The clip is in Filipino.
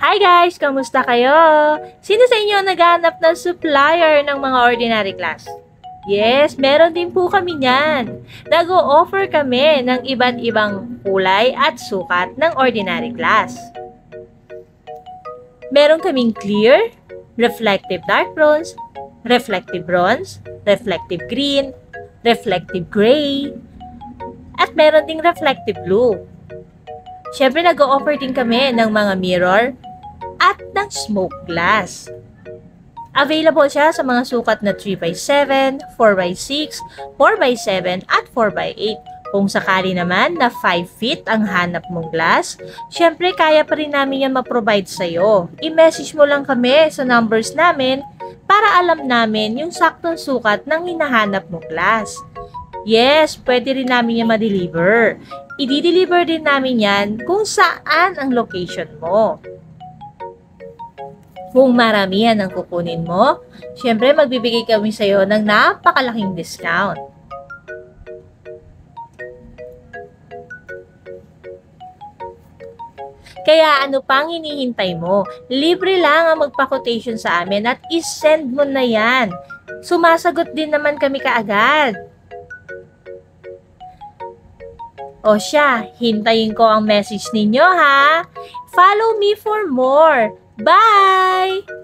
Hi guys! Kamusta kayo? Sino sa inyo naghahanap ng supplier ng mga ordinary class? Yes, meron din po kami niyan. Nag-o-offer kami ng iba't ibang kulay at sukat ng ordinary class. Meron kaming clear, reflective dark bronze, reflective bronze, reflective green, reflective gray, at meron ding reflective blue. Siyempre, nag-o-offer din kami ng mga mirror at ng smoke glass. Available siya sa mga sukat na 3x7, 4x6, 4x7, at 4x8. Kung sakali naman na 5 feet ang hanap mong glass, syempre kaya pa rin namin yan ma-provide sa'yo. I-message mo lang kami sa numbers namin para alam namin yung saktong sukat ng hinahanap mong glass. Yes, pwede rin namin yan ma-deliver. I-deliver din namin yan kung saan ang location mo. Kung maramihan ang kukunin mo, syempre magbibigay kami sa iyo ng napakalaking discount. Kaya ano pang hinihintay mo? Libre lang ang magpa-quotation sa amin at isend mo na yan. Sumasagot din naman kami kaagad. O siya, hintayin ko ang message ninyo ha. Follow me for more. Bye!